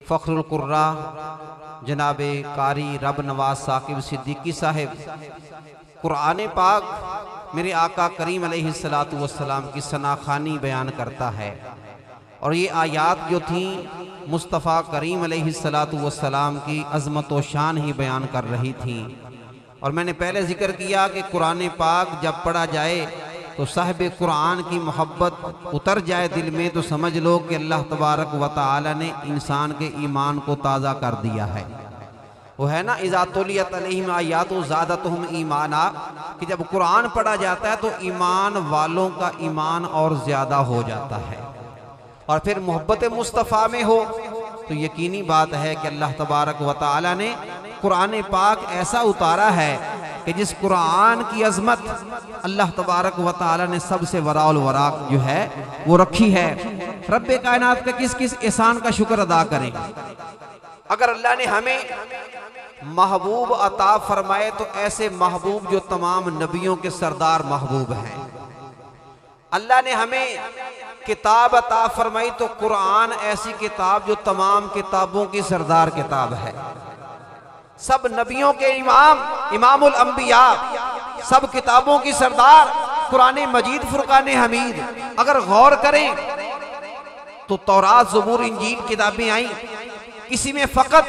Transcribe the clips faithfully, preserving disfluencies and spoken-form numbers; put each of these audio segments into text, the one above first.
फ़ख्रुल कुर्रा जनाब कारी रब नवाज साकिब सिद्दीकी साहिब कुरान पाक मेरे आका करीम अलैहिस्सलातु वस्सलाम की सनाखानी बयान करता है। और ये आयात जो थी मुस्तफ़ा करीम अलैहिस्सलातु वस्सलाम की अज़मत व शान ही बयान कर रही थी। और मैंने पहले जिक्र किया कि कुरान पाक जब पढ़ा जाए तो साहिब कुरान की मोहब्बत उतर जाए दिल में, तो समझ लो कि अल्लाह तबारक व तआला ने इंसान के ईमान को ताज़ा कर दिया है। वो है ना इज़ा तुलियत अलैहिम आयातु ज़ादतहुम ईमाना, कि जब कुरान पढ़ा जाता है तो ईमान वालों का ईमान और ज़्यादा हो जाता है। और फिर मोहब्बत मुस्तफ़ा में हो तो यकीनी बात है कि अल्लाह तबारक व तआला ने कुरान पाक ऐसा उतारा है कि जिस कुरान की अजमत अल्लाह तबारक व तआला ने सबसे वराउल वरा जो है वो रखी है। रब्बे कायनात का किस किस एहसान का शुक्र अदा करें। अगर अल्लाह ने हमें महबूब अता फरमाए तो ऐसे महबूब जो तमाम नबियों के सरदार महबूब हैं। अल्लाह ने हमें किताब अता फरमाई तो कुरान ऐसी किताब जो तमाम किताबों की सरदार किताब है। सब नबियों के इमाम इमामुल अंबिया, सब किताबों की सरदार कुरान मजीद फुरकान हमीद। अगर गौर करें तो तौरात ज़बूर इंजील किताबें आई, किसी में फ़कत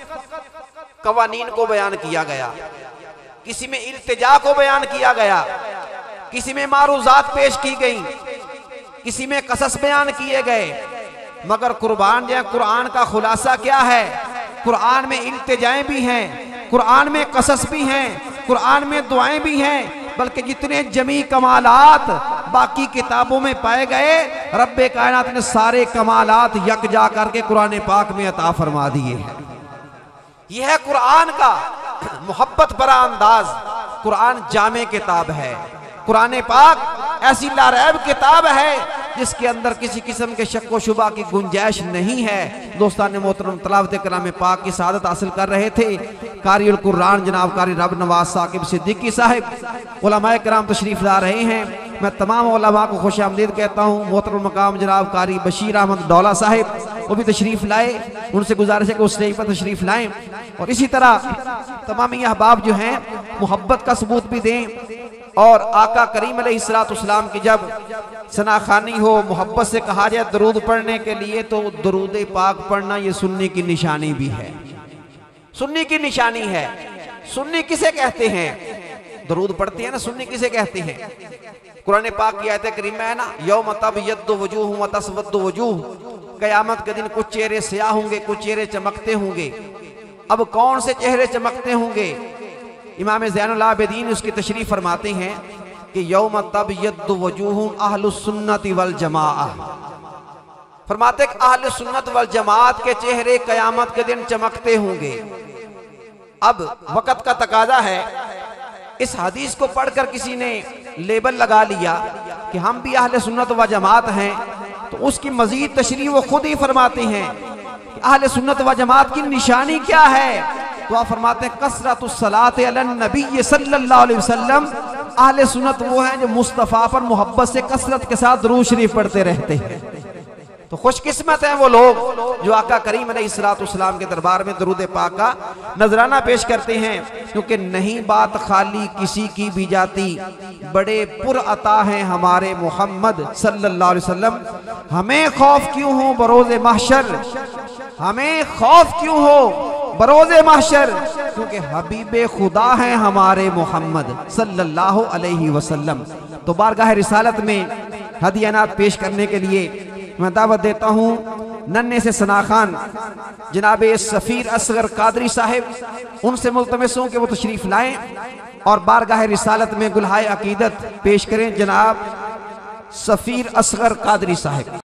कवानीन को बयान किया गया, किसी में इल्तिजा को बयान किया गया, किसी में मारूज़ात पेश की गई, किसी में कसस बयान किए गए। मगर कुर्बान जो कुरान का खुलासा क्या है, कुरान में इल्तिजाएं भी हैं, कुरान में कसस भी हैं, कुरान में दुआएं भी हैं, बल्कि जितने जमी कमालात बाकी किताबों में पाए गए रब्बे कायनात ने सारे कमालात यकजा करके कुरान पाक में अता फरमा दिए हैं। यह है कुरान का मोहब्बत भरा अंदाज। कुरान जामे किताब है, कुरान पाक ऐसी लारैब किताब है जिसके अंदर किसी किस्म के शक व शुबा की गुंजाइश नहीं है। दोस्तान मोहतरम तलावत कलाम पाक की सादत हासिल कर रहे थे कारियुल कुरान जनाब कारी रब नवाज साकिब सिद्दीकी साहिब, उलमाए किराम तशरीफ ला रहे हैं। मैं तमाम उलमा को खुश आमदीद कहता हूँ। मोहतरम मकाम जनाब कारी बशीर अहमद डौला साहिब वो भी तशरीफ लाए, उनसे गुजारिश है कि उस स्टेज पर तशरीफ लाएं। और इसी तरह तमाम अहबाब जो हैं मोहब्बत का सबूत भी दें। और आका करीम अलैहिस्सलाम की जब सनाखानी हो, मोहब्बत से कहा जाए दरूद पढ़ने के लिए, तो दरूद पाक पढ़ना ये सुन्नी की निशानी भी है, सुन्नी की निशानी है। सुन्नी किसे कहते हैं? दरूद पढ़ते हैं ना, सुन्नी किसे कहते हैं? कुरान पाक की आयत करीमा है ना, यौम तबयद्दु वजूह व तस्वद्दु वजूह, कयामत के दिन कुछ चेहरे स्याह होंगे, कुछ चेहरे चमकते होंगे। अब कौन से चेहरे चमकते होंगे? इमाम ज़ैनुल आबिदीन उसकी तशरीफ फरमाते हैं कि यौम तबयद्दु वजूह अहलुस सुन्नति वल जमाअह, फरमाते कि अहले सुन्नत वल जमात के चेहरे कयामत के दिन चमकते होंगे। अब वक़्त का तकाजा है, इस हदीस को पढ़कर किसी ने लेबल लगा लिया कि हम भी अहले सुन्नत व जमात हैं, तो उसकी मजीद तशरीह वो खुद ही फरमाते हैं कि अहले सुन्नत व जमात की निशानी क्या है। तो आप फरमाते हैं कसरतुस सलात अलन नबी सल्लल्लाहु अलैहि वसल्लम, अहले सुन्नत वो हैं जो मुस्तफ़ा पर मोहब्बत से कसरत के साथ दुरूद शरीफ पढ़ते रहते हैं। तो खुशकिस्मत हैं वो लोग जो आका करीम अलैहिस्सलाम के दरबार में दुरूद पाक का नजराना पेश करते हैं। क्योंकि नहीं बात खाली किसी की भी जाती, बड़े पुर अता हैं हमारे मोहम्मद सल्लल्लाहु अलैहि वसल्लम। हमें खौफ क्यों हो बरोज़े महशर, हमें खौफ क्यों हो बरोज़े महशर, क्योंकि हबीबे खुदा हैं हमारे मोहम्मद सल्लल्लाहु अलैहि वसल्लम। तो बारगाह रिसालत में हदियानात पेश करने के लिए मैं दावत देता हूँ नन्हे से सनाखान जनाब सफ़ीर असगर कादरी साहिब, उनसे मुल्तमस हूं कि वो तशरीफ लाएं और बारगाह रिसालत में गुलहाए अकीदत पेश करें जनाब सफ़ीर असगर कादरी साहिब।